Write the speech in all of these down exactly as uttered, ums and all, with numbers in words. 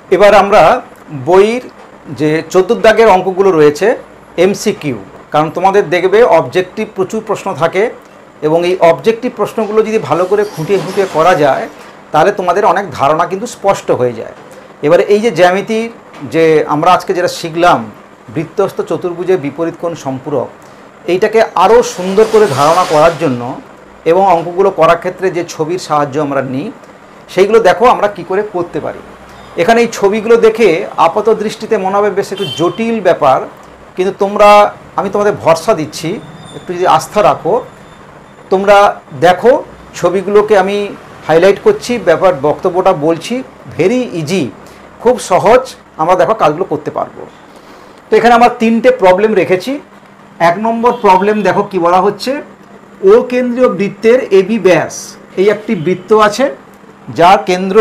এবার আমরা বইয়ের যে চতুর্থ দাগের অঙ্কগুলো রয়েছে এমসিকিউ, কারণ তোমাদের দেখবে অবজেক্টিভ প্রচুর প্রশ্ন থাকে এবং এই অবজেক্টিভ প্রশ্নগুলো যদি ভালো করে খুঁটিয়ে খুঁটিয়ে করা যায় তাহলে তোমাদের অনেক ধারণা কিন্তু স্পষ্ট হয়ে যায়। এবারে এই যে জ্যামিতির যে আমরা আজকে যেটা শিখলাম বৃত্তস্থ চতুর্ভুজের বিপরীত কোণ সম্পূরক, এইটাকে আরও সুন্দর করে ধারণা করার জন্য এবং অঙ্কগুলো করার ক্ষেত্রে যে ছবির সাহায্য আমরা নিই সেইগুলো দেখো আমরা কি করে করতে পারি। এখানে এই ছবিগুলো দেখে আপাত দৃষ্টিতে মনে হবে বেশ একটু জটিল ব্যাপার, কিন্তু তোমরা আমি তোমাদের ভরসা দিচ্ছি, একটু যদি আস্থা রাখো তোমরা দেখো ছবিগুলোকে আমি হাইলাইট করছি, ব্যাপার বক্তব্যটা বলছি, ভেরি ইজি, খুব সহজ, আমরা দেখো কাজগুলো করতে পারবো। তো এখানে আমার তিনটে প্রবলেম রেখেছি। এক নম্বর প্রবলেম দেখো কি বলা হচ্ছে, ও কেন্দ্রীয় বৃত্তের এবি ব্যাস, এই একটি বৃত্ত আছে যার কেন্দ্র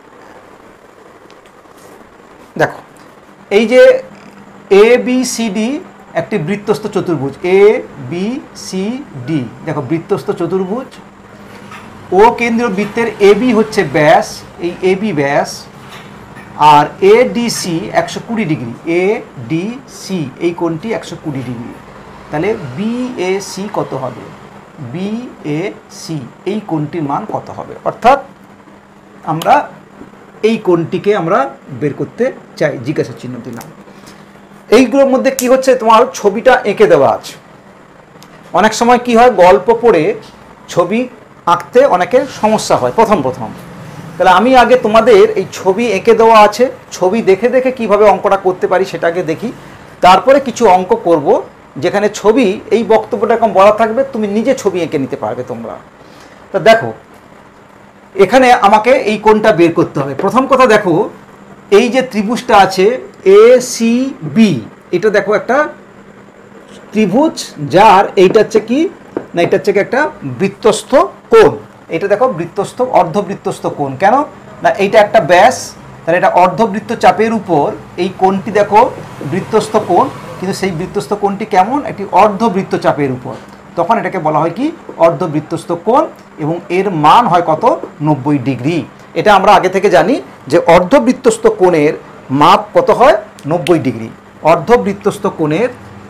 দেখো এই যে এ বি সি ডি একটি বৃত্তস্থ চতুর্ভুজ, এ বি সি ডি দেখো বৃত্তস্থ চতুর্ভুজ, ও কেন্দ্রীয় বৃত্তের এবি হচ্ছে ব্যাস, এই এবি ব্যাস, আর এ ডি সি একশো কুড়ি ডিগ্রি, এ ডি সি এই কোণটি একশো কুড়ি ডিগ্রি, তাহলে বি এ সি কত হবে, বি এ সি এই কোণটির মান কত হবে, অর্থাৎ আমরা এই কোণটিকে আমরা বের করতে চাই, জিজ্ঞাসা চিহ্ন দিলাম। এইগুলোর মধ্যে কি হচ্ছে, তোমার ছবিটা এঁকে দেওয়া আছে। অনেক সময় কি হয়, গল্প পড়ে ছবি আঁকতে অনেকের সমস্যা হয় প্রথম প্রথম, তাহলে আমি আগে তোমাদের এই ছবি এঁকে দেওয়া আছে, ছবি দেখে দেখে কিভাবে অঙ্কটা করতে পারি সেটাকে দেখি, তারপরে কিছু অঙ্ক করব যেখানে ছবি এই বক্তব্যটা এরকম বলা থাকবে, তুমি নিজে ছবি এঁকে নিতে পারবে তোমরা। তা দেখো এখানে আমাকে এই কোণটা বের করতে হবে। প্রথম কথা দেখো এই যে ত্রিভুজটা আছে এ সি বি, এটা দেখো একটা ত্রিভুজ যার এইটা হচ্ছে কি না, এটা হচ্ছে একটা বৃত্তস্থ কোণ, এটা দেখো বৃত্তস্থ অর্ধবৃত্তস্থ কোণ, কেন না এইটা একটা ব্যাস, তাহলে এটা অর্ধবৃত্ত চাপের উপর এই কোণটি দেখো বৃত্তস্থ কোণ, কিন্তু সেই বৃত্তস্থ কোণটি কেমন, একটি অর্ধবৃত্ত চাপের উপর, তখন এটাকে বলা হয় কি অর্ধবৃত্তস্থ কোণ, এবং এর মান হয় কত, নব্বই ডিগ্রি। এটা আমরা আগে থেকে জানি যে অর্ধবৃত্তস্থ কোণের মাপ কত হয়, নব্বই ডিগ্রি। অর্ধবৃত্তস্থ কোণের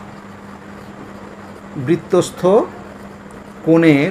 বৃত্তস্থ কোণের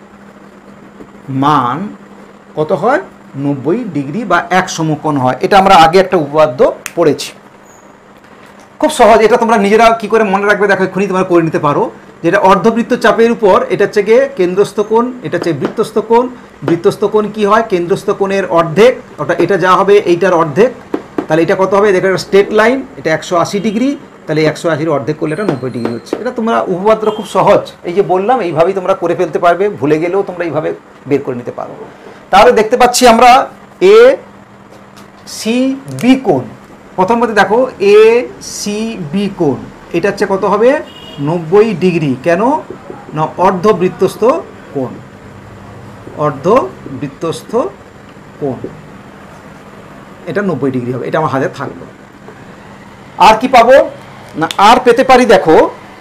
মান কত হয়, নব্বই ডিগ্রি বা এক সমকোণ হয়। এটা আমরা আগে একটা উপপাদ্য পড়েছি, খুব সহজ, এটা তোমরা নিজেরা কি করে মনে রাখবে দেখো এক্ষুনি তোমরা করে নিতে পারো। যেটা অর্ধবৃত্ত চাপের উপর এটা হচ্ছে গিয়ে কেন্দ্রস্থ কোণ, এটা হচ্ছে বৃত্তস্থ কোণ, বৃত্তস্থ কোণ কি হয়, কেন্দ্রস্থ কোণের অর্ধেক, ওটা এটা যা হবে এইটার অর্ধেক, তাহলে এটা কত হবে, দেখো এটা স্ট্রেট লাইন, এটা একশো আশি ডিগ্রি, তাহলে একশো আশির অর্ধেক করলে এটা নব্বই ডিগ্রি হচ্ছে। এটা তোমরা উপপাদ্য খুব সহজ, এই যে বললাম এইভাবেই তোমরা করে ফেলতে পারবে, ভুলে গেলেও তোমরা এইভাবে বের করে নিতে পারো। তাহলে দেখতে পাচ্ছি আমরা এ সি বি কোণ, প্রথম মধ্যে দেখো এ সি বি কোণ, এটা হচ্ছে কত হবে, নব্বই ডিগ্রি, কেন না অর্ধবৃত্তস্থ কোণ, অর্ধবৃত্তস্থ কোণ, এটা নব্বই ডিগ্রি হবে, এটা আমার হাতে থাকলো। আর কি পাবো না, আর পেতে পারি দেখো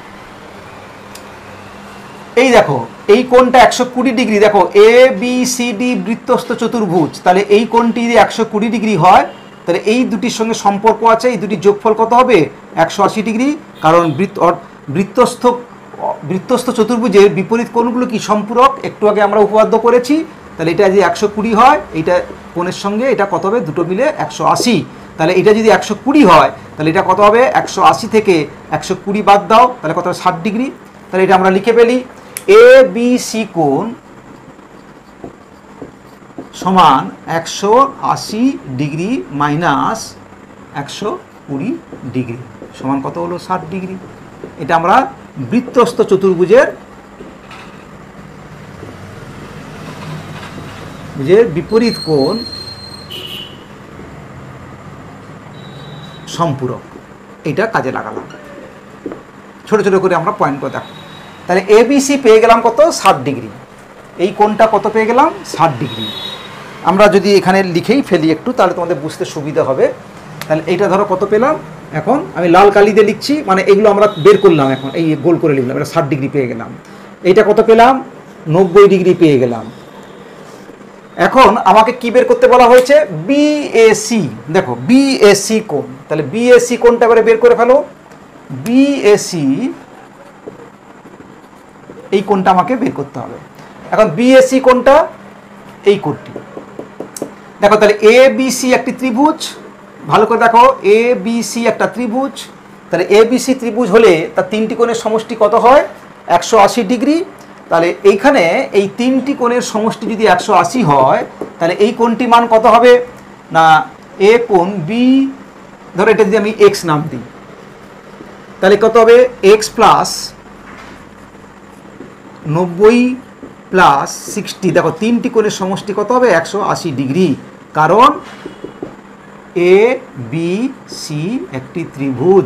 এই দেখো এই কোণটা একশো কুড়ি ডিগ্রি, দেখো এ বি সি ডি বৃত্তস্থ চতুর্ভুজ, তাহলে এই কোণটি যদি একশো কুড়ি ডিগ্রি হয় তাহলে এই দুটির সঙ্গে সম্পর্ক আছে, এই দুটির যোগফল কত হবে, একশো আশি ডিগ্রি, কারণ বৃত্ত বৃত্তস্থ বৃত্তস্থ চতুর্ভুজের বিপরীত কোণগুলো কি সম্পূরক, একটু আগে আমরা উপপাদ্য করেছি, তাহলে এটা যদি একশো কুড়ি হয় এইটা কোণের সঙ্গে এটা কত হবে, দুটো মিলে একশো আশি, তাহলে এটা যদি একশো কুড়ি হয় তাহলে এটা কত হবে, একশো আশি থেকে একশো কুড়ি বাদ দাও, তাহলে কত হবে, ষাট ডিগ্রি, তাহলে এটা আমরা লিখে ফেলি এ বি সি কোণ সমান একশো আশি ডিগ্রি মাইনাস একশো কুড়ি ডিগ্রি সমান কত হলো, ষাট ডিগ্রি। এটা আমরা বৃত্তস্থ চতুর্ভুজের বুঝের বিপরীত কোণ সম্পূরক, এটা কাজে লাগালাম, ছোট ছোট করে আমরা পয়েন্ট করে দেখো। তাহলে এ বি সি পেয়ে গেলাম কত, ষাট ডিগ্রি, এই কোণটা কত পেয়ে গেলাম, ষাট ডিগ্রি। আমরা যদি এখানে লিখেই ফেলি একটু তাহলে তোমাদের বুঝতে সুবিধা হবে। তাহলে এইটা ধরো কত পেলাম, এখন আমি লাল কালি দিয়ে লিখছি, মানে এগুলো আমরা বের করলাম, এখন এই গোল করে লিখলাম, এটা ষাট ডিগ্রি পেয়ে গেলাম। এইটা কত পেলাম, নব্বই ডিগ্রি পেয়ে গেলাম। এখন আমাকে কি বের করতে বলা হয়েছে, বিএসি। দেখো বিএসি কোণ, তাহলে বিএসি কোণটা এবারে বের করে ফেলো। বিএসি এই কোণটা আমাকে বের করতে হবে। এখন বিএসি কোণটা এই কোণটি। দেখো তাহলে এ বিসি একটি ত্রিভুজ, ভালো করে দেখো, এ বিসি একটা ত্রিভুজ। তাহলে এ বিসি ত্রিভুজ হলে তার তিনটি কোণের সমষ্টি কত হয়, একশো আশি ডিগ্রি। তাহলে এইখানে এই তিনটি কোণের সমষ্টি যদি একশো আশি হয়, তাহলে এই কোণটি মান কত হবে না, এ কোণ বি, ধরো এটা যদি আমি এক্স নাম দিই, তাহলে কত হবে, এক্স প্লাস নব্বই প্লাস সিক্সটি। দেখো তিনটি কোণের সমষ্টি কত হবে, একশো আশি ডিগ্রি। কারণ এ বি সি একটি ত্রিভুজ,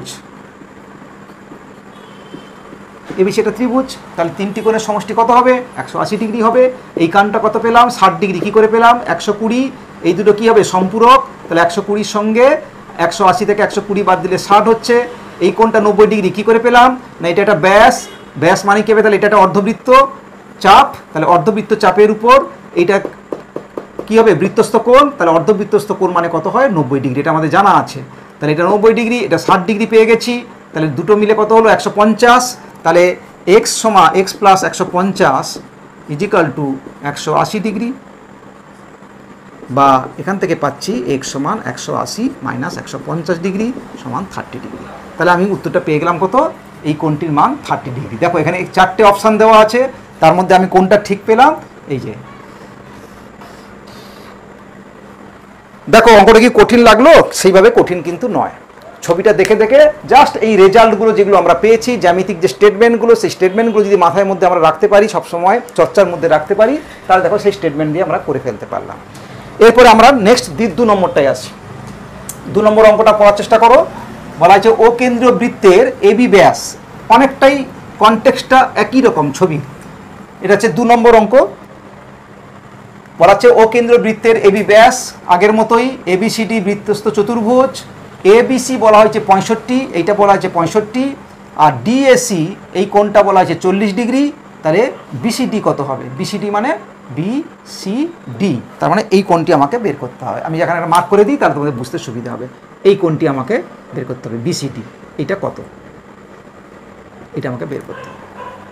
এ বি সি একটা ত্রিভুজ, তাহলে তিনটি কোণের সমষ্টি কত হবে, একশো আশি ডিগ্রি হবে। এই কানটা কত পেলাম, ষাট ডিগ্রি। কি করে পেলাম, একশো কুড়ি। এই দুটো কি হবে, সম্পূরক। তাহলে একশো কুড়ির সঙ্গে একশো আশি থেকে একশো কুড়ি বাদ দিলে ষাট হচ্ছে। এই কোণটা নব্বই ডিগ্রি। কি করে পেলাম না, এটা একটা ব্যাস, ব্যাস মানে কি হবে, তাহলে এটা একটা অর্ধবৃত্ত চাপ। তাহলে অর্ধবৃত্ত চাপের উপর এইটা কি হবে, বৃত্তস্থ কোণ। তাহলে অর্ধবৃত্তস্থ কোণ মানে কত হয়, নব্বই ডিগ্রি। এটা আমাদের জানা আছে। তাহলে এটা নব্বই ডিগ্রি, এটা ষাট ডিগ্রি পেয়ে গেছি। তাহলে দুটো মিলে কত হলো, একশো পঞ্চাশ। তাহলে এক্স সমান এক্স প্লাস একশো পঞ্চাশ ইজিক্যাল টু একশো আশি ডিগ্রি, বা এখান থেকে পাচ্ছি এক্স সমান একশো আশি মাইনাস একশো পঞ্চাশ ডিগ্রি সমান থার্টি ডিগ্রি। তাহলে আমি উত্তরটা পেয়ে গেলাম কত, এই কোণটির মান থার্টি ডিগ্রি। দেখো এখানে চারটে অপশান দেওয়া আছে, তার মধ্যে আমি কোনটা ঠিক পেলাম, এই যে। দেখো অঙ্কটা কি কঠিন লাগলো, সেইভাবে কঠিন কিন্তু নয়। ছবিটা দেখে দেখে জাস্ট এই রেজাল্টগুলো যেগুলো আমরা পেয়েছি, জ্যামিতিক যে স্টেটমেন্টগুলো, সেই স্টেটমেন্টগুলো যদি মাথার মধ্যে আমরা রাখতে পারি, সবসময় চর্চার মধ্যে রাখতে পারি, তাহলে দেখো সেই স্টেটমেন্ট দিয়ে আমরা করে ফেলতে পারলাম। এরপরে আমরা নেক্সট দু নম্বরটায় আসি। দু নম্বর অঙ্কটা পড়ার চেষ্টা করো। বলা হয়েছে ও কেন্দ্রীয় বৃত্তের এবি ব্যাস, অনেকটাই কনটেক্সটটা একই রকম ছবি। এটা হচ্ছে দু নম্বর অঙ্ক। বলা হচ্ছে ও কেন্দ্রীয় বৃত্তের এবি ব্যাস, আগের মতোই এবিসিডি বৃত্তস্থ চতুর্ভুজ। এবিসি বলা হয়েছে পঁয়ষট্টি, এইটা বলা হয়েছে পঁয়ষট্টি। আর ডিএসি এই কোণটা বলা হয়েছে চল্লিশ ডিগ্রি। তাহলে বিসিডি কত হবে, বিসিডি মানে বিসিডি, তার মানে এই কোণটি আমাকে বের করতে হবে। আমি এখানে একটা মার্ক করে দিই, তাহলে তোমাদের বুঝতে সুবিধা হবে। এই কোণটি আমাকে বের করতে হবে, বিসিডি। এটা কত, এটা আমাকে বের করতে হবে।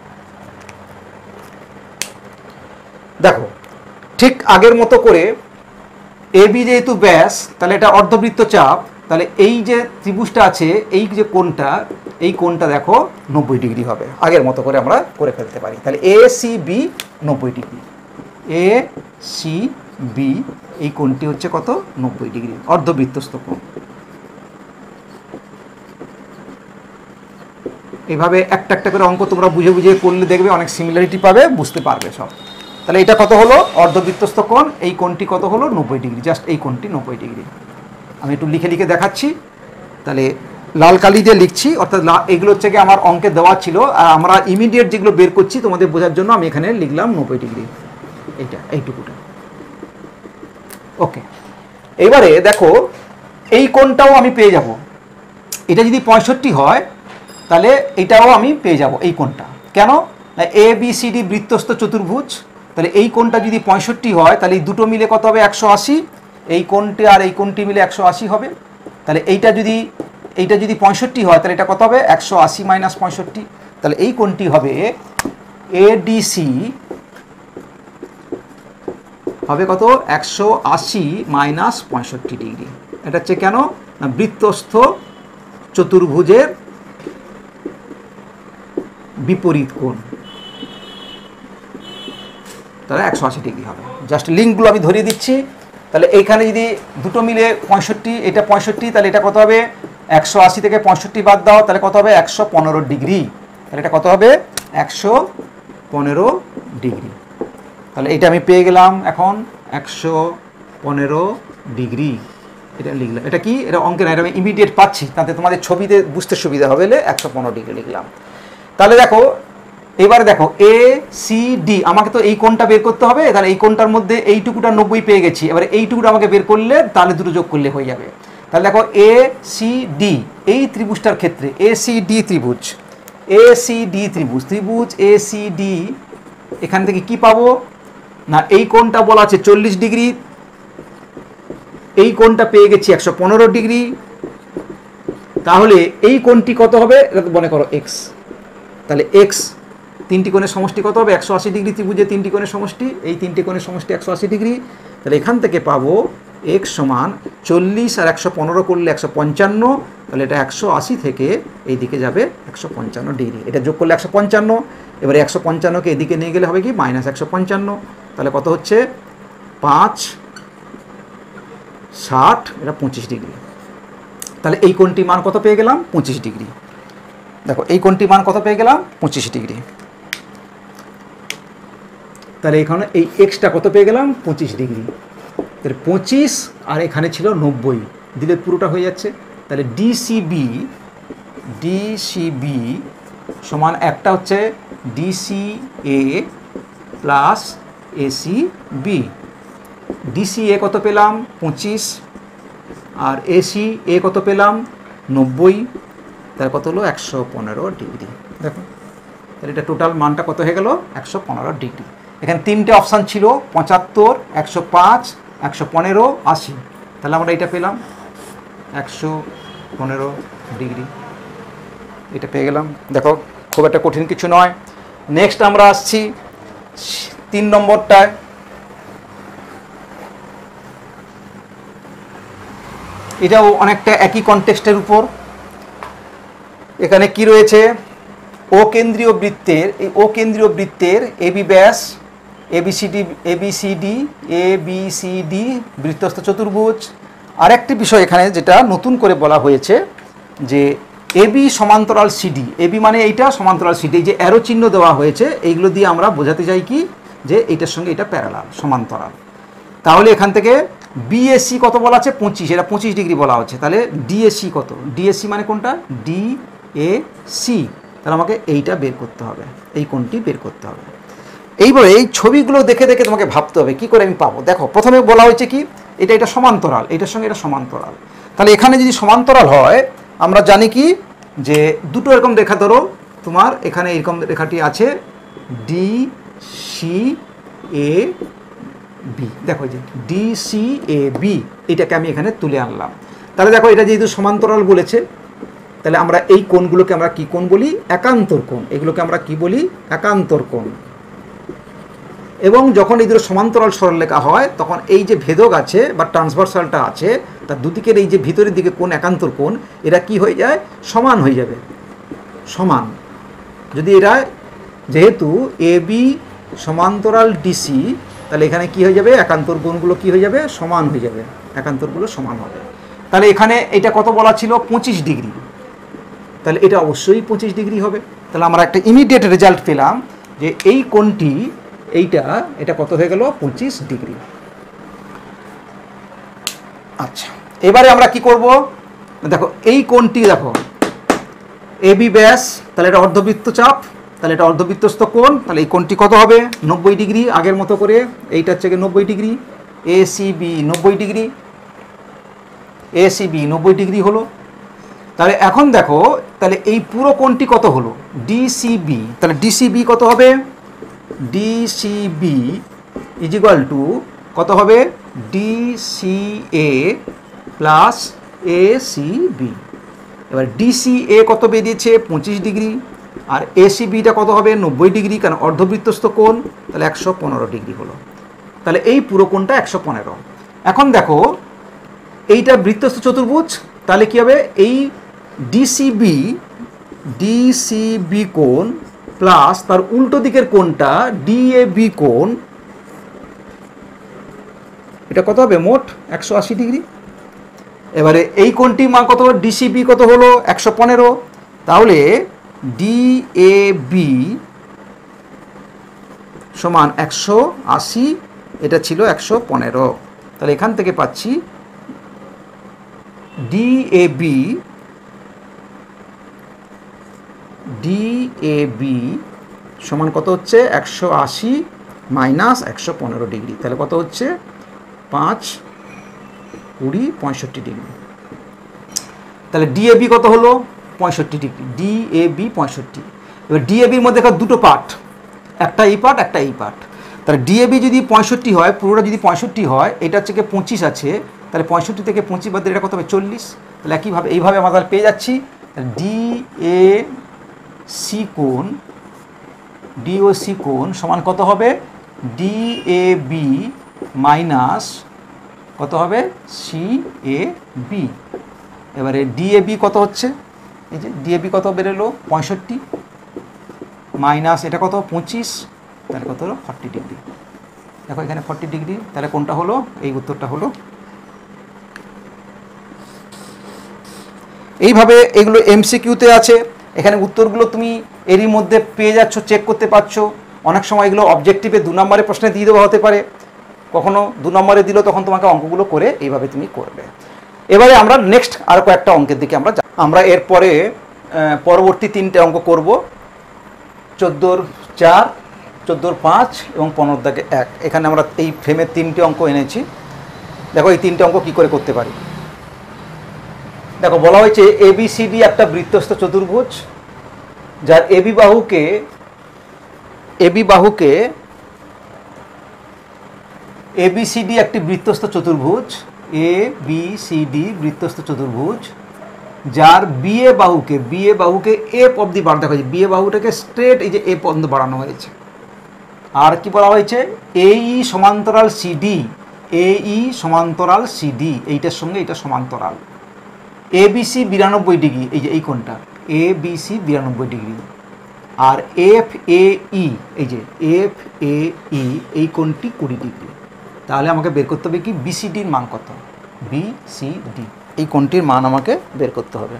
দেখো ঠিক আগের মতো করে এবি যেহেতু ব্যাস, তাহলে এটা অর্ধবৃত্ত চাপ। তাহলে এই যে ত্রিভুজটা আছে, এই যে কোণটা, এই কোণটা দেখো নব্বই ডিগ্রি হবে। আগের মতো করে আমরা করে ফেলতে পারি। তাহলে এ সি বি নব্বই ডিগ্রি, এ সি বি এই কোণটি হচ্ছে কত, নব্বই ডিগ্রি, অর্ধবৃত্তস্থ কোণ। এইভাবে একটা একটা করে অঙ্ক তোমরা বুঝে বুঝে করলে দেখবে অনেক সিমিলারিটি পাবে, বুঝতে পারবে সব। তাহলে এটা কত হলো, অর্ধবৃত্তস্থ কোণ। এই কোণটি কত হলো, নব্বই ডিগ্রি, জাস্ট এই কোণটি নব্বই ডিগ্রি। আমি একটু লিখে লিখে দেখাচ্ছি। তাহলে লাল কালি দিয়ে লিখছি, অর্থাৎ এগুলো হচ্ছে কি আমার অঙ্কে দেওয়া ছিল, আর আমরা ইমিডিয়েট যেগুলো বের করছি তোমাদের বোঝার জন্য আমি এখানে লিখলাম নব্বই ডিগ্রি, এইটা এইটুকুটা। ওকে, এবারে দেখো এই কোণটাও আমি পেয়ে যাব। এটা যদি পঁয়ষট্টি হয়, তাহলে এটাও আমি পেয়ে যাব, এই কোণটা। কেন না, এ বি সি ডি বৃত্তস্থ চতুর্ভুজ। তাহলে এই কোণটা যদি পঁয়ষট্টি হয়, তাহলে এই দুটো মিলে কত হবে, একশো আশি। এই কোণটি আর এই কোণটি মিলে একশো আশি হবে। তাহলে এইটা যদি এইটা যদি পঁয়ষট্টি হয়, তাহলে এটা কত হবে, একশো আশি মাইনাস পঁয়ষট্টি। তাহলে এই কোণটি হবে এডিসি হবে কত, একশো আশি মাইনাস পঁয়ষট্টি ডিগ্রি। এটা হচ্ছে কেন না, বৃত্তস্থ চতুর্ভুজের বিপরীত কোণ, তাহলে একশো আশি ডিগ্রি হবে। জাস্ট লিঙ্কগুলো আমি ধরিয়ে দিচ্ছি। তাহলে এইখানে যদি দুটো মিলে পঁয়ষট্টি, এটা পঁয়ষট্টি, তাহলে এটা কত হবে, একশো আশি থেকে পঁয়ষট্টি বাদ দাও, তাহলে কত হবে, একশো পনেরো ডিগ্রি। তাহলে এটা কত হবে, একশো পনেরো ডিগ্রি। তাহলে এটা আমি পেয়ে গেলাম এখন একশো পনেরো ডিগ্রি। এটা লিখলাম, এটা কি, এটা অঙ্কে না, এটা আমি ইমিডিয়েট পাচ্ছি, তাতে তোমাদের ছবিতে বুঝতে সুবিধা হবে বলে একশো পনেরো ডিগ্রি লিখলাম। তাহলে দেখো এবারে দেখো এ সি ডি, আমাকে তো এই কোণটা বের করতে হবে। তাহলে এই কোণটার মধ্যে এইটুকুটা নব্বই পেয়ে গেছি। এবারে এইটুকুটা আমাকে বের করলে, তাহলে দুটো যোগ করলে হয়ে যাবে। তাহলে দেখো এ সি ডি এই ত্রিভুজটার ক্ষেত্রে, এ সি ডি ত্রিভুজ, এ সি ডি ত্রিভুজ ত্রিভুজ এ সি ডি, এখান থেকে কি পাবো, না এই কোণটা বলা আছে চল্লিশ ডিগ্রি, এই কোণটা পেয়ে গেছি একশো পনেরো ডিগ্রি, তাহলে এই কোণটি কত হবে মনে করো এক্স, তাহলে এক্স তিনটি কোণের সমষ্টি কত হবে একশো আশি ডিগ্রি ত্রিভুজে তিনটি কোণের সমষ্টি, এই তিনটি কোণের সমষ্টি একশো আশি ডিগ্রি, তাহলে এখান থেকে পাবো এক্স সমান চল্লিশ আর একশো পনেরো করলে একশো পঞ্চান্ন, তাহলে এটা একশো আশি থেকে এই দিকে যাবে একশো পঞ্চান্ন ডিগ্রি, এটা যোগ করলে একশো পঞ্চান্ন, এবারে একশো পঞ্চান্নকে এদিকে নিয়ে গেলে হবে কি মাইনাস একশো পঞ্চান্ন, তাহলে কত হচ্ছে পাঁচ ষাট, এটা পঁচিশ ডিগ্রি। তাহলে এই কোণটি মান কত পেয়ে গেলাম পঁচিশ ডিগ্রি। দেখো এই কোণটি মান কত পেয়ে গেলাম পঁচিশ ডিগ্রি। তাহলে এখানে এই এক্সটা কত পেয়ে গেলাম পঁচিশ ডিগ্রি, তাহলে পঁচিশ আর এখানে ছিল নব্বই, দিলে পুরোটা হয়ে যাচ্ছে। তাহলে ডিসিবি ডিসিবি সমান একটা হচ্ছে DC A plus AC B, DC A কত পেলাম পঁচিশ আর এসি এ কত পেলাম নব্বই, তার কত হলো একশো পনেরো ডিগ্রি। দেখো তাহলে এটা টোটাল মানটা কত হয়ে গেল একশো পনেরো ডিগ্রি। এখানে তিনটে অপশান ছিল পঁচাত্তর, একশো পাঁচ, একশো পনেরো, আশি, তাহলে আমরা এটা পেলাম একশো পনেরো ডিগ্রি, এটা পেয়ে গেলাম। দেখো খুব একটা কঠিন কিছু নয়। নেক্সট আমরা আসছি তিন নম্বরটায়। এটাও অনেকটা একই কনটেক্সটের উপর। এখানে কি রয়েছে ও কেন্দ্রীয় বৃত্তের, এই ও কেন্দ্রীয় বৃত্তের এবি ব্যাস ABCD ABCD A B C D বৃত্তস্থ চতুর্ভুজ। আরেকটি বিষয় এখানে যেটা নতুন করে বলা হয়েছে যে এবি সমান্তরাল সিডি, এবি মানে এইটা সমান্তরাল সিডি, এই যে অ্যারো চিহ্ন দেওয়া হয়েছে এইগুলো দিয়ে আমরা বোঝাতে চাই কি যে এইটার সঙ্গে এটা প্যারালাল সমান্তরাল। তাহলে এখান থেকে বিএসি কত বলা আছে পঁচিশ, এটা পঁচিশ ডিগ্রি বলা হচ্ছে, তাহলে ডিএসি কত, ডিএসি মানে কোনটা ডি এ সি, তাহলে আমাকে এইটা বের করতে হবে, এই কোণটি বের করতে হবে। এইবারে এই ছবিগুলো দেখে দেখে তোমাকে ভাবতে হবে কি করে আমি পাবো। দেখো প্রথমে বলা হয়েছে কি এটা এটা সমান্তরাল, এটার সঙ্গে এটা সমান্তরাল, তাহলে এখানে যদি সমান্তরাল হয় আমরা জানি কি যে দুটো এরকম রেখা ধরো, তোমার এখানে এরকম রেখাটি আছে ডি সি এ বি, দেখো যে ডি সি এ বি, এটাকে আমি এখানে তুলে আনলাম। তাহলে দেখো এটা যেহেতু সমান্তরাল বলেছে তাহলে আমরা এই কোণগুলোকে আমরা কি কোণ বলি একান্তর কোণ, এগুলোকে আমরা কি বলি একান্তর কোণ। এবং যখন এই দুটো সমান্তরাল সরলরেখা হয় তখন এই যে ভেদক আছে বা ট্রান্সভার্সালটা আছে তার দুদিকের এই যে ভিতরের দিকে কোণ একান্তর কোণ, এরা কি হয়ে যায় সমান হয়ে যাবে, সমান। যদি এরা যেহেতু এ বি সমান্তরাল ডিসি তাহলে এখানে কি হয়ে যাবে একান্তর কোণগুলো কি হয়ে যাবে সমান হয়ে যাবে, একান্তরগুলো সমান হবে। তাহলে এখানে এটা কত বলা ছিল পঁচিশ ডিগ্রি, তাহলে এটা অবশ্যই পঁচিশ ডিগ্রি হবে। তাহলে আমরা একটা ইমিডিয়েট রেজাল্ট পেলাম যে এই কোণটি এইটা এটা কত হয়ে গেল পঁচিশ ডিগ্রি। আচ্ছা এবারে আমরা কি করব, দেখো এই কোণটি দেখো এবি ব্যাস, তাহলে এটা অর্ধবৃত্ত চাপ, তাহলে এটা অর্ধবৃত্তস্থ কোণ, তাহলে এই কোণটি কত হবে নব্বই ডিগ্রি, আগের মতো করে এইটা হচ্ছে গিয়ে নব্বই ডিগ্রি, এ সি বি নব্বই ডিগ্রি, এ সি বি নব্বই ডিগ্রি হলো। তাহলে এখন দেখো তাহলে এই পুরো কোণটি কত হলো ডিসিবি, তাহলে ডিসিবি কত হবে ডিসিবি ইজ ইকুয়াল টু কত হবে ডিসিএ প্লাস এসিবি। এবার ডিসিএ কত বেরিয়েছে পঁচিশ ডিগ্রি আর এসিবিটা কত হবে নব্বই ডিগ্রি, কারণ অর্ধবৃত্তস্থ কোণ, তাহলে একশো পনেরো ডিগ্রি হলো। তাহলে এই পুরো কোণটা একশো পনেরো। এখন দেখো এইটা বৃত্তস্থ চতুর্ভুজ, তাহলে কি হবে এই ডিসিবি ডিসিবি কোণ প্লাস তার উল্টো দিকের কোণটা ডিএবি কোণ, এটা কত হবে মোট একশো আশি ডিগ্রি। এবারে এই কোণটি মান কত হলো ডিসিবি কত হলো একশো পনেরো, তাহলে ডিএবি সমান একশো আশি, এটা ছিল একশো পনেরো, তাহলে এখান থেকে পাচ্ছি ডিএবি ডিএবি সমান কত হচ্ছে একশো আশি মাইনাস একশো পনেরো ডিগ্রি, তাহলে কত হচ্ছে পাঁচ কুড়ি পঁয়ষট্টি ডিগ্রি। তাহলে ডিএবি কত হলো পঁয়ষট্টি ডিগ্রি, ডিএবি পঁয়ষট্টি। এবার ডিএবির মধ্যে দুটো পার্ট, একটা এই পার্ট একটা এই পার্ট, তাহলে ডিএবি যদি পঁয়ষট্টি হয়, পুরোটা যদি পঁয়ষট্টি হয়, এটা হচ্ছে গিয়ে পঁচিশ আছে, তাহলে পঁয়ষট্টি থেকে পঁচিশ বাদ দিলে এটা কত হবে চল্লিশ। তাহলে একইভাবে এইভাবে আমরা তাহলে পেয়ে যাচ্ছি ডি এ সি কোণ, ডি ও সি কোণ সমান কত হবে ডি এ বি মাইনাস কত হবে সি এ বি। এবারে ডি এ বি কত হচ্ছে, এই যে ডি এ বি কত বেরোলো পঁয়ষট্টি মাইনাস এটা কত পঁচিশ, তাহলে কত হলো ফর্টি ডিগ্রি। দেখো এখানে ফর্টি ডিগ্রি, তাহলে কোনটা হলো, এই উত্তরটা হলো। এইভাবে এগুলো এমসিকিউতে আছে, এখানে উত্তরগুলো তুমি এরই মধ্যে পেয়ে যাচ্ছ, চেক করতে পারছো। অনেক সময় এগুলো অবজেক্টিভে দু নম্বরের প্রশ্নে দিয়ে দেওয়া হতে পারে, কখনো দু নম্বরে দিল তখন তোমাকে অঙ্কগুলো করে এইভাবে তুমি করবে। এবারে আমরা নেক্সট আর কয়েকটা অঙ্কের দিকে আমরা আমরা এরপরে পরবর্তী তিনটে অঙ্ক করব, চোদ্দোর চার, চোদ্দোর পাঁচ এবং পনেরো দাগে এক। এখানে আমরা এই ফ্রেমের তিনটে অঙ্ক এনেছি। দেখো এই তিনটে অঙ্ক কী করে করতে পারি। দেখো বলা হয়েছে এবিসিডি একটা বৃত্তস্থ চতুর্ভুজ, যার এবি বাহুকে এবি বাহুকে এবিসিডি একটি বৃত্তস্থ চতুর্ভুজ, এ বি সি ডি বৃত্তস্থ চতুর্ভুজ, যার বিএ বাহুকে বিএ বাহুকে এ অব্দি বাড়ানো, দেখা হয়েছে বিএ বাহুটাকে স্ট্রেট এই যে এ পর্যন্ত বাড়ানো হয়েছে। আর কি বলা হয়েছে এই সমান্তরাল সিডি, এই সমান্তরাল সিডি এইটার সঙ্গে এটা সমান্তরাল, এ বিসি বিরানব্বই ডিগ্রি, এই যে এই কোণটা এ বিসি বিরানব্বই ডিগ্রি, আর এফ এ ই এই যে এফ এ ই এই কোণটি কুড়ি ডিগ্রি। তাহলে আমাকে বের করতে হবে কি বিসিডির মান কত, বিসিডি এই কোণটির মান আমাকে বের করতে হবে,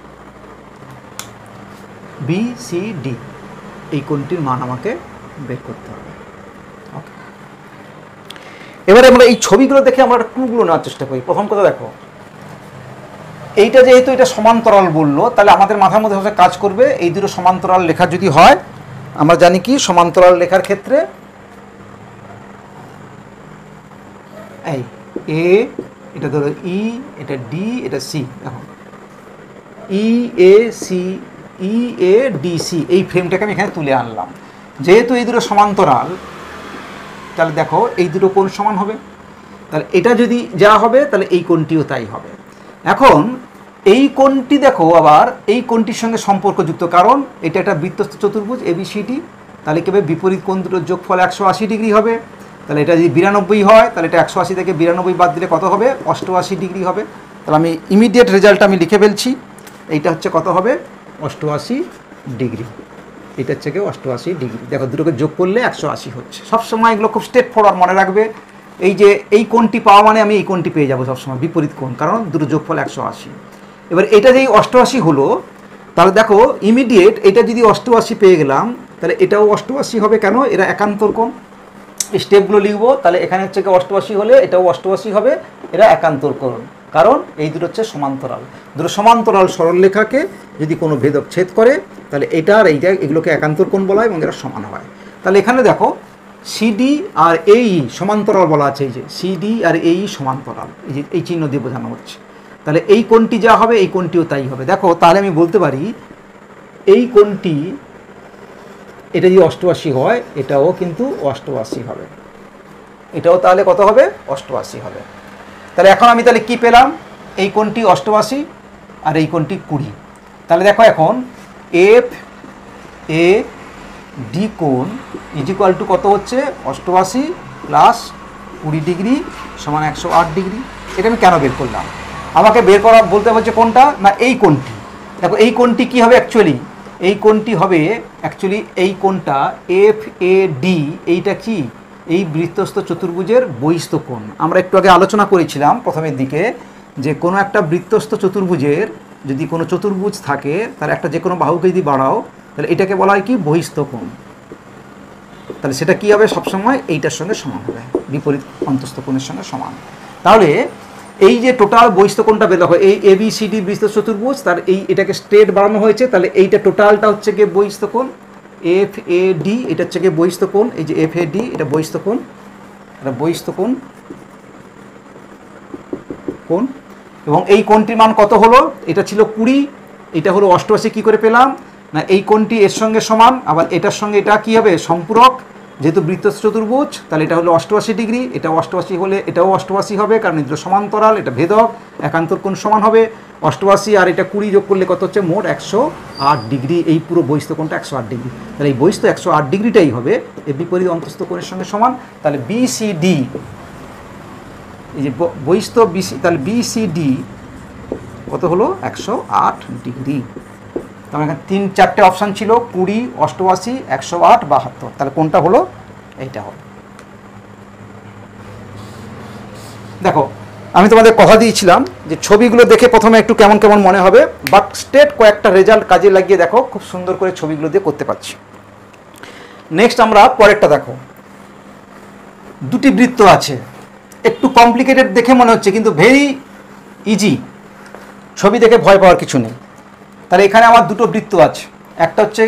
বিসিডি এই কোণটির মান আমাকে বের করতে হবে। ওকে, এবারে আমরা এই ছবিগুলো দেখে আমরা ক্লুগুলো নেওয়ার চেষ্টা করি। প্রথম কথা দেখো, এইটা যেহেতু এটা সমান্তরাল বললো, তাহলে আমাদের মাথার মধ্যে হচ্ছে কাজ করবে এই দুটো সমান্তরাল লেখা যদি হয়, আমরা জানি কি সমান্তরাল লেখার ক্ষেত্রে এই এ এটা ধরো ই, এটা ডি, এটা সি। দেখো E A C, E A D C এই ফ্রেমটাকে আমি এখানে তুলে আনলাম। যেহেতু এই দুটো সমান্তরাল, তাহলে দেখো এই দুটো কোণ সমান হবে, তাহলে এটা যদি যা হবে তাহলে এই কোণটিও তাই হবে। এখন এই কোণটি দেখো আবার এই কোণটির সঙ্গে সম্পর্কযুক্ত, কারণ এটা একটা বৃত্তস্থ চতুর্ভুজ এবিসিডি, তাহলে কি হবে বিপরীত কোণ দুটোর যোগফল একশো আশি ডিগ্রি হবে। তাহলে এটা যদি বিরানব্বই হয়, তাহলে এটা একশো আশি থেকে বিরানব্বই বাদ দিলে কত হবে অষ্টআশি ডিগ্রি হবে। তাহলে আমি ইমিডিয়েট রেজাল্ট আমি লিখে ফেলছি, এইটা হচ্ছে কত হবে অষ্টআশি ডিগ্রি, এটা হচ্ছে কি অষ্টআশি ডিগ্রি। দেখো দুটোকে যোগ করলে একশো আশি হচ্ছে। সবসময় এগুলো খুব স্ট্রেট ফরওয়ার্ড মনে রাখবে, এই যে এই কোণটি পাওয়া মানে আমি এই কোণটি পেয়ে যাবো সবসময় বিপরীত কোণ, কারণ দুটো যোগফল একশো আশি। এবার এটা যেই অষ্টআশি হলো, তাহলে দেখো ইমিডিয়েট এটা যদি অষ্টআশি পেয়ে গেলাম, তাহলে এটাও অষ্টআশি হবে। কেন, এরা একান্তর কোণ। এই স্টেপগুলো লিখবো, তাহলে এখানে হচ্ছে কি অষ্টআশি হলে এটাও অষ্টআশি হবে, এরা একান্তর কোণ, কারণ এই দুটো হচ্ছে সমান্তরাল। দুটো সমান্তরাল সরলরেখাকে যদি কোনো ভেদক ছেদ করে, তাহলে এটা আর এইটা এগুলোকে একান্তর কোণ বলা হয় এবং এরা সমান হয়। তাহলে এখানে দেখো সিডি আর এই সমান্তরাল বলা আছে, এই যে সিডি আর এই সমান্তরাল, এই যে এই চিহ্ন দিয়ে বোঝানো হচ্ছে। তাহলে এই কোণটি যা হবে এই কোণটিও তাই হবে। দেখো তাহলে আমি বলতে পারি এই কোণটি এটা যদি অষ্টআশি হয়, এটাও কিন্তু অষ্টআশি হবে, এটাও তাহলে কত হবে অষ্টআশি হবে। তাহলে এখন আমি তাহলে কি পেলাম, এই কোণটি অষ্টআশি আর এই কোণটি কুড়ি। তাহলে দেখো এখন এফ এ ডি কোণ ইজ ইকুয়াল টু কত হচ্ছে অষ্টআশি প্লাস কুড়ি ডিগ্রি সমান একশো আট ডিগ্রি। এটা আমি কেন বের করলাম, আমাকে বের করা বলতে হচ্ছে কোনটা না এই কোণটি। দেখো এই কোণটি কি হবে অ্যাকচুয়ালি, এই কোণটি হবে অ্যাকচুয়ালি এই কোণটা এফ এ ডি, এইটা কি এই বৃত্তস্থ চতুর্ভুজের বহিস্থ কোণ। আমরা একটু আগে আলোচনা করেছিলাম প্রথমের দিকে যে কোনো একটা বৃত্তস্থ চতুর্ভুজের যদি কোনো চতুর্ভুজ থাকে, তার একটা যে কোনো বাহুকে যদি বাড়াও, তাহলে এটাকে বলা হয় কি বহিস্থ কোণ। তাহলে সেটা কি হবে সবসময় এইটার সঙ্গে সমান হবে, বিপরীত অন্তস্থ কোণের সঙ্গে সমান। তাহলে এই যে টোটাল বহিস্থ কোণটা বের হয়, এই এ বি সি ডি বৃত্ত চতুর্ভুজ, তার এই এটাকে স্ট্রেট বাড়ানো হয়েছে, তাহলে এইটা টোটালটা হচ্ছে গিয়ে বহিস্থ কোণ এফ এ ডি, এটা হচ্ছে গিয়ে বহিস্থ কোণ, এই যে এফ এ ডি এটা বহিস্থ কোণ, এটা বহিস্থ কোণ কোণ এবং এই কোণটির মান কত হলো, এটা ছিল কুড়ি, এটা হলো অষ্টআশি। কী করে পেলাম না এই কোণটি এর সঙ্গে সমান, আবার এটার সঙ্গে এটা কী হবে সম্পূরক, যেহেতু বৃত্তস্থ চতুর্ভুজ তাহলে এটা হলো অষ্টআশি ডিগ্রি, এটা অষ্টআশি হলে এটাও অষ্টআশি হবে, কারণ এটা সমান্তরাল, এটা ভেদক, একান্তর কোণ সমান হবে। অষ্টআশি আর এটা কুড়ি যোগ করলে কত হচ্ছে, মোট একশো আট ডিগ্রি। এই পুরো বহিস্থ কোণটা একশো আট ডিগ্রি, তাহলে এই বহিস্থ একশো আট ডিগ্রিটাই হবে এই বিপরীত অন্তস্থ কোণের সঙ্গে সমান। তাহলে বিসিডি, এই যে বহিস্থ বিসি, তাহলে বিসিডি কত হলো, একশো আট ডিগ্রি। তার এখানে তিন চারটে অপশান ছিল, কুড়ি, অষ্টআশি, একশো আট, বাহাত্তর। তাহলে কোনটা হলো, এইটা হলো। দেখো আমি তোমাদের কথা দিয়েছিলাম যে ছবিগুলো দেখে প্রথমে একটু কেমন কেমন মনে হবে, বাট স্টেট কয়েকটা রেজাল্ট কাজে লাগিয়ে দেখো খুব সুন্দর করে ছবিগুলো দিয়ে করতে পারছি। নেক্সট আমরা পরেরটা দেখো, দুটি বৃত্ত আছে, একটু কমপ্লিকেটেড দেখে মনে হচ্ছে কিন্তু ভেরি ইজি, ছবি দেখে ভয় পাওয়ার কিছু নেই। তাহলে এখানে আমার দুটো বৃত্ত আছে, একটা হচ্ছে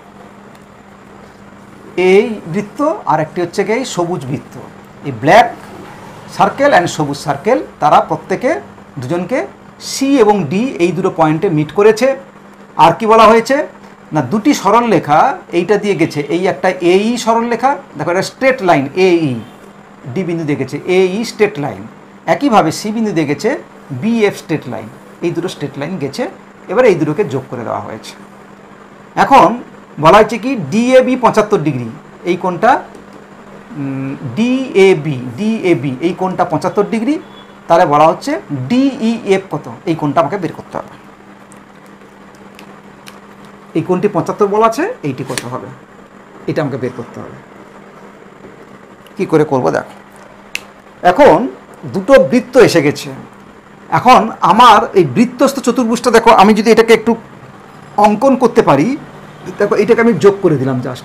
এই বৃত্ত আর একটি হচ্ছে এই সবুজ বৃত্ত। এই ব্ল্যাক সার্কেল অ্যান্ড সবুজ সার্কেল তারা প্রত্যেকে দুজনকে সি এবং ডি এই দুটো পয়েন্টে মিট করেছে। আর কি বলা হয়েছে না, দুটি সরলরেখা এইটা দিয়ে গেছে, এই একটা এই সরলরেখা, দেখো এটা স্ট্রেট লাইন, এই ডি বিন্দু দিয়ে গেছে এই স্ট্রেট লাইন, একইভাবে সি বিন্দু দিয়ে গেছে বিএফ স্ট্রেট লাইন, এই দুটো স্ট্রেট লাইন গেছে। এবারে এই দুটোকে যোগ করে দেওয়া হয়েছে। এখন বলা হয়েছে কি ডিএবি পঁচাত্তর ডিগ্রি, এই কোণটা ডিএবি ডিএবি এই কোণটা পঁচাত্তর ডিগ্রি। তাহলে বলা হচ্ছে ডিইএফ কত, এই কোণটা আমাকে বের করতে হবে। এই কোণটি পঁচাত্তর বলা আছে, এইটি কত হবে, এটা আমাকে বের করতে হবে। কি করে করব দেখো, এখন দুটো বৃত্ত এসে গেছে। এখন আমার এই বৃত্তস্থ চতুর্ভুজটা দেখো, আমি যদি এটাকে একটু অঙ্কন করতে পারি, দেখো এটাকে আমি যোগ করে দিলাম জাস্ট,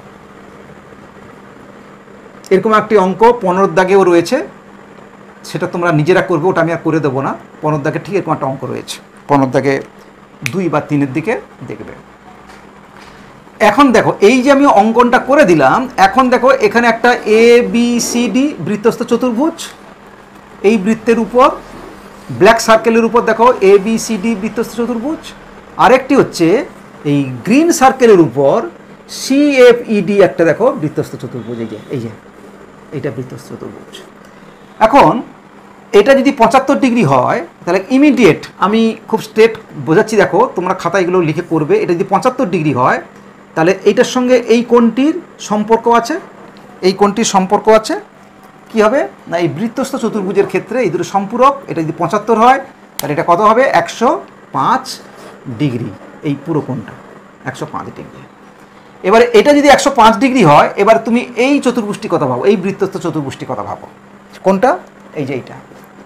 এরকম একটি অঙ্ক পনেরোর দাগেও রয়েছে, সেটা তোমরা নিজেরা করবে, ওটা আমি আর করে দেবো না। পনেরোর দাগে ঠিক এরকম একটা অঙ্ক রয়েছে, পনেরোর দাগে দুই বা তিনের দিকে দেখবে। এখন দেখো এই যে আমি অঙ্কনটা করে দিলাম, এখন দেখো এখানে একটা এ বি সি ডি বৃত্তস্থ চতুর্ভুজ, এই বৃত্তের উপর ব্ল্যাক সার্কেলের উপর দেখো এ বি সি ডি বৃত্তস্থ চতুর্ভুজ, আরেকটি হচ্ছে এই গ্রিন সার্কেলের উপর সি এফ ই ডি একটা দেখো বৃত্তস্থ চতুর্ভুজ, এই যে এই যে এইটা বৃত্তস্থ চতুর্ভুজ। এখন এটা যদি পঁচাত্তর ডিগ্রি হয় তাহলে ইমিডিয়েট আমি খুব স্ট্রেট বোঝাচ্ছি, দেখো তোমরা খাতা এগুলো লিখে করবে। এটা যদি পঁচাত্তর ডিগ্রি হয় তাহলে এইটার সঙ্গে এই কোণটির সম্পর্ক আছে, এই কোণটির সম্পর্ক আছে কি হবে না, এই বৃত্তস্থ চতুর্ভুজের ক্ষেত্রে এই দুটো সম্পূরক। এটা যদি পঁচাত্তর হয় তাহলে এটা কত হবে, একশো পাঁচ ডিগ্রি, এই পুরো কোণটা একশো পাঁচ ডিগ্রি। এবারে এটা যদি একশো পাঁচ ডিগ্রি হয়, এবার তুমি এই চতুর্ভুজটি কথা ভাবো, এই বৃত্তস্থ চতুর্ভুজটি কথা ভাবো, কোনটা, এই যে এইটা।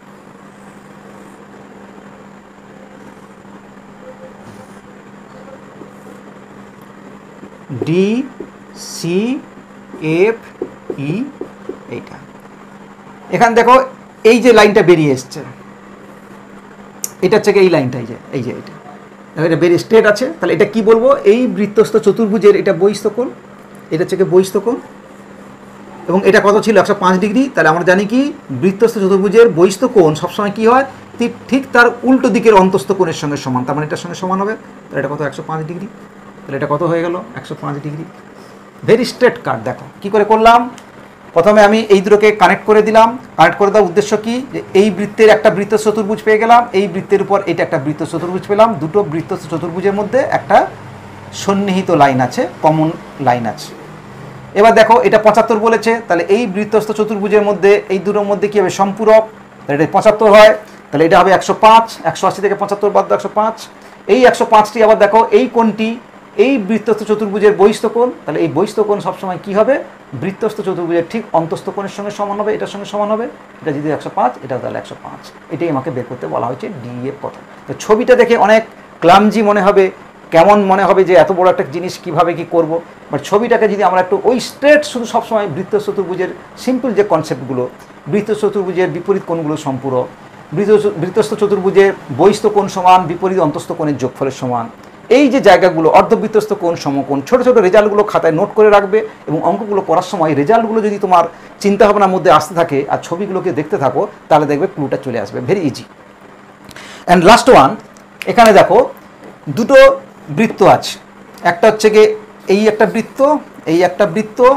ডি সি এফ ই, এইটা। এখানে দেখো এই যে লাইনটা বেরিয়ে এসছে, এটা হচ্ছে এই লাইনটা, এই যে এই যে এইটা, এটা বেরিয়ে স্ট্রেট আছে। তাহলে এটা কি বলবো, এই বৃত্তস্থ চতুর্ভুজের এটা বহিস্থ কোণ, এটা হচ্ছে বহিস্থ কোণ, এবং এটা কত ছিল, একশো পাঁচ ডিগ্রি। তাহলে আমরা জানি কি বৃত্তস্থ চতুর্ভুজের বহিস্থ কোণ সবসময় কি হয়, ঠিক তার উল্টো দিকের অন্তস্থ কোণের সঙ্গে সমান, তার মানে এটার সঙ্গে সমান হবে। তাহলে এটা কত, একশো পাঁচ ডিগ্রি। তাহলে এটা কত হয়ে গেল, একশো পাঁচ ডিগ্রি। ভেরি স্ট্রেট কাট। দেখো কি করে করলাম, প্রথমে আমি এই দুটোকে কানেক্ট করে দিলাম। কানেক্ট করে দেওয়ার উদ্দেশ্য কি, যে এই বৃত্তের একটা বৃত্ত চতুর্ভুজ পেয়ে গেলাম, এই বৃত্তের উপর এটা একটা বৃত্ত চতুর্ভুজ পেলাম। দুটো বৃত্ত চতুর্ভুজের মধ্যে একটা সন্নিহিত লাইন আছে, কমন লাইন আছে। এবার দেখো এটা পঁচাত্তর বলেছে, তাহলে এই বৃত্তস্থ চতুর্ভুজের মধ্যে এই দুটোর মধ্যে কী হবে, সম্পূরক। তাহলে এটা পঁচাত্তর হয়, তাহলে এটা হবে একশো পাঁচ, একশো আশি থেকে পঁচাত্তর বাদ একশো পাঁচ। এই একশো পাঁচটি আবার দেখো এই কোণটি এই বৃত্তস্থ চতুর্ভুজের বহিস্থ কোণ, তাহলে এই বহিস্থ কোণ সবসময় কী হবে, বৃত্তস্থ চতুর্ভুজের ঠিক অন্তস্থ কোণের সঙ্গে সমান হবে, এটার সঙ্গে সমান হবে। এটা যদি একশো পাঁচ, এটা তাহলে একশো পাঁচ। এটাই আমাকে বের করতে বলা হয়েছে ডিএফ কত। তো ছবিটা দেখে অনেক ক্লামজি মনে হবে, কেমন মনে হবে যে এত বড় একটা জিনিস কিভাবে কি করব, বাট ছবিটাকে যদি আমরা একটু ওই স্ট্রেট শুধু সবসময় বৃত্ত চতুর্ভুজের সিম্পল যে কনসেপ্টগুলো, বৃত্ত চতুর্ভুজের বিপরীত কোণগুলো সম্পূরক, বৃত্ত বৃত্তস্থ চতুর্ভুজের বহিস্থ কোণ সমান বিপরীত অন্তস্থ কোণের যোগফলের সমান, এই যে জায়গাগুলো অর্ধবৃত্তস্থ কোণ সমকোণ, ছোটো ছোটো রেজাল্টগুলো খাতায় নোট করে রাখবে। এবং অঙ্কগুলো করার সময় রেজাল্টগুলো যদি তোমার চিন্তাভাবনার মধ্যে আসতে থাকে আর ছবিগুলোকে দেখতে থাকো, তাহলে দেখবে ক্লুটা চলে আসবে। Very easy. And last one, এখানে দেখো দুটো বৃত্ত আছে, একটা হচ্ছে গিয়ে এই একটা বৃত্ত, এই একটা বৃত্ত,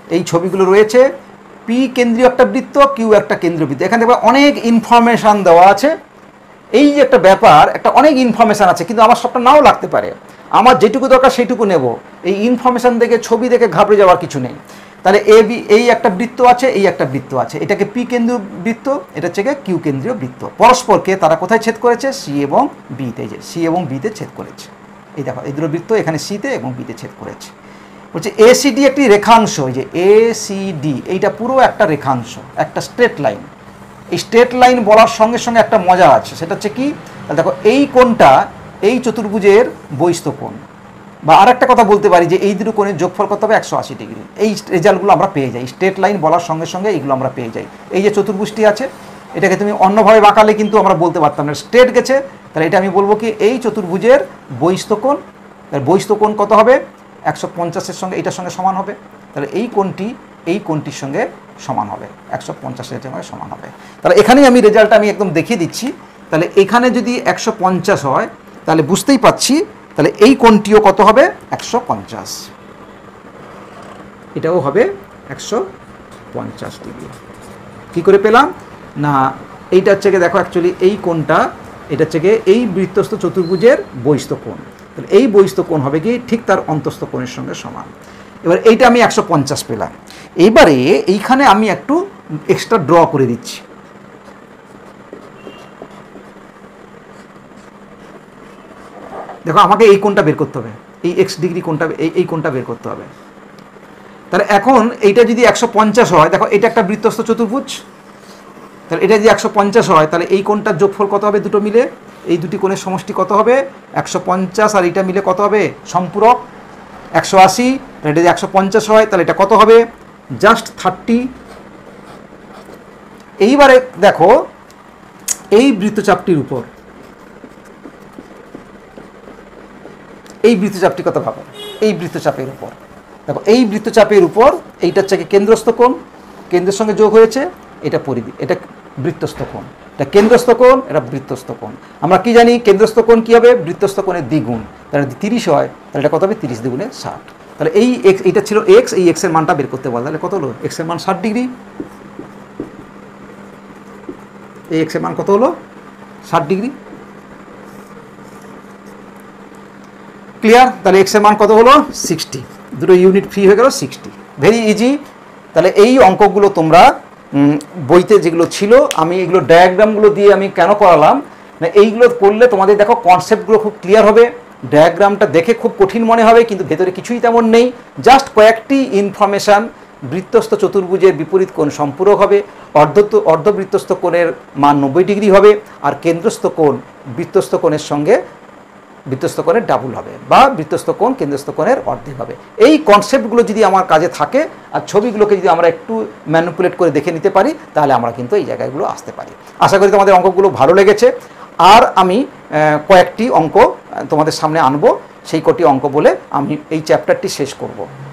এই ছবিগুলো রয়েছে। পি কেন্দ্রীয় একটা বৃত্ত, কিউ একটা কেন্দ্রীয় বৃত্ত। এখানে দেখবে অনেক ইনফরমেশান দেওয়া আছে। এই যে একটা ব্যাপার, একটা অনেক ইনফরমেশান আছে, কিন্তু আমার সবটা নাও লাগতে পারে। আমার যেটুকু দরকার সেইটুকু নেব। এই ইনফরমেশান দেখে, ছবি দেখে ঘাবড়ে যাওয়ার কিছু নেই। তাহলে এ বি, এই একটা বৃত্ত আছে, এই একটা বৃত্ত আছে, এটাকে পি কেন্দ্রীয় বৃত্ত, এটা হচ্ছে কিউ কেন্দ্রীয় বৃত্ত। পরস্পরকে তারা কোথায় ছেদ করেছে? সি এবং বিতে। যে সি এবং বিতে ছেদ করেছে। এই দেখো, এই দুটো বৃত্ত এখানে সিতে এবং বিতে ছেদ করেছে। বলছে এ সি ডি একটি রেখাংশ। এই যে এ সি ডি, এইটা পুরো একটা রেখাংশ, একটা স্ট্রেট লাইন। এই স্ট্রেট লাইন বলার সঙ্গে সঙ্গে একটা মজা আছে, সেটা হচ্ছে কি? দেখো, এই কোণটা এই চতুর্ভুজের বহিস্থ কোণ। বা আর একটা কথা বলতে পারি যে এই দুটো কোণের যোগফল কত হবে? একশো আশি ডিগ্রি। এই রেজাল্টগুলো আমরা পেয়ে যাই, স্ট্রেট লাইন বলার সঙ্গে সঙ্গে এইগুলো আমরা পেয়ে যাই। এই যে চতুর্ভুজটি আছে, এটাকে তুমি অন্যভাবে বাঁকালে কিন্তু আমরা বলতে পারতাম না, স্ট্রেট গেছে। তাহলে এটা আমি বলবো কি, এই চতুর্ভুজের বহিস্থ কোণ। তার বহিস্থ কোণ কত হবে? একশো পঞ্চাশের সঙ্গে এইটার সঙ্গে সমান হবে। তাহলে এই কোণটি এই কোণটির সঙ্গে সমান হবে, একশো পঞ্চাশের সঙ্গে সমান হবে। তাহলে এখানেই আমি রেজাল্টটা আমি একদম দেখিয়ে দিচ্ছি। তাহলে এখানে যদি একশো পঞ্চাশ হয়, তাহলে বুঝতেই পারছি, তাহলে এই কোণটিও কত হবে? একশো পঞ্চাশ। এটাও হবে একশো পঞ্চাশ ডিগ্রি। কী করে পেলাম? না, এইটা হচ্ছে গিয়ে দেখো, অ্যাকচুয়ালি এই কোণটা, এটা হচ্ছে গিয়ে এই বৃত্তস্থ চতুর্ভুজের বহিস্থ কোণ। তাহলে এই বহিস্থ কোণ হবে কি ঠিক তার অন্তস্থ কোণের সঙ্গে সমান। এবার এইটা আমি একশো পঞ্চাশ পেলাম। এইবারে এইখানে আমি একটু এক্সট্রা ড্র করে দিচ্ছি। দেখো, আমাকে এই কোণটা বের করতে হবে, এই এক্স ডিগ্রি কোণটা, এই এই কোণটা বের করতে হবে। তাহলে এখন এইটা যদি একশো পঞ্চাশ হয়, দেখো এটা একটা বৃত্তস্থ চতুর্ভুজ। তাহলে এটা যদি একশো পঞ্চাশ হয়, তাহলে এই কোণটার যোগফল কত হবে? দুটো মিলে এই দুটি কোণের সমষ্টি কত হবে? একশো পঞ্চাশ, আর এটা মিলে কত হবে? সম্পূরক একশো আশি। তাহলে এটা যদি একশো পঞ্চাশ হয়, তাহলে এটা কত হবে? Just thirty. এইবারে দেখো, এই বৃত্তচাপটির উপর, এই বৃত্তচাপটি কত ভাবে? এই বৃত্তচাপের উপর দেখো, এই বৃত্তচাপের উপর এইটা হচ্ছে কেন্দ্রস্থ কোণ, কেন্দ্রের সঙ্গে যোগ হয়েছে, এটা পরিধি, এটা বৃত্তস্থ কোণ। এটা কেন্দ্রস্থ কোণ, এটা বৃত্তস্থ কোণ। আমরা কি জানি? কেন্দ্রস্থ কোণ কী হবে? বৃত্তস্থ কোণের দ্বিগুণ। তাহলে যদি তিরিশ হয়, তাহলে এটা কত হবে? তিরিশ দ্বিগুণে ষাট। তাহলে এই এক্স, এইটা ছিল এক্স, এই এক্সের মানটা বের করতে বলে। তাহলে কত হলো? এক্সের মান ষাট ডিগ্রি। এই এক্সের মান কত হলো? ষাট ডিগ্রি। ক্লিয়ার? তাহলে এক্সের মান কত হলো? সিক্সটি। দুটো ইউনিট ফ্রি হয়ে গেল, সিক্সটি। Very easy. তাহলে এই অঙ্কগুলো তোমরা বইতে যেগুলো ছিল, আমি এগুলো ডায়াগ্রামগুলো দিয়ে আমি কেন করালাম না, এইগুলো করলে তোমাদের দেখো কনসেপ্টগুলো খুব ক্লিয়ার হবে। ডায়াগ্রামটা দেখে খুব কঠিন মনে হবে, কিন্তু ভেতরে কিছুই তেমন নেই, জাস্ট কয়েকটি ইনফরমেশান। বৃত্তস্থ চতুর্ভুজের বিপরীত কোণ সম্পূরক হবে, অর্ধ অর্ধবৃত্তস্থ কোণের মান নব্বই ডিগ্রি হবে, আর কেন্দ্রস্থ কোণ বৃত্তস্থ কোণের সঙ্গে বৃত্তস্থ কোণের ডাবল হবে, বা বৃত্তস্থ কোণ কেন্দ্রস্থ কোণের অর্ধেক হবে। এই কনসেপ্টগুলো যদি আমার কাজে থাকে, আর ছবিগুলোকে যদি আমরা একটু ম্যানিপুলেট করে দেখে নিতে পারি, তাহলে আমরা কিন্তু এই জায়গাগুলো আসতে পারি। আশা করি তোমাদের অঙ্কগুলো ভালো লেগেছে। আর আমি কয়েকটি অঙ্ক তোমাদের সামনে আনবো, সেই কটি অঙ্ক বলে আমি এই চ্যাপ্টারটি শেষ করব।